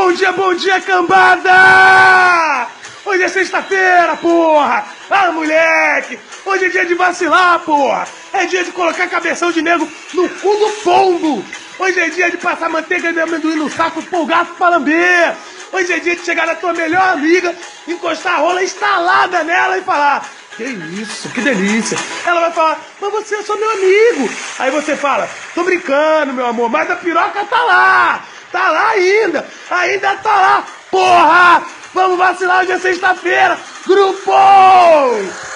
bom dia, cambada! Hoje é sexta-feira, porra! Ah, moleque! Hoje é dia de vacilar, porra! É dia de colocar cabeção de nego no cu do pombo! Hoje é dia de passar manteiga de amendoim no saco pro gato pra lamber! Hoje é dia de chegar na tua melhor amiga, encostar a rola instalada nela e falar: que isso, que delícia! Ela vai falar: mas você é só meu amigo! Aí você fala: tô brincando, meu amor, mas a piroca tá lá! Tá lá ainda! Ainda tá lá! Porra! Vamos vacilar, hoje é sexta-feira! Grupo!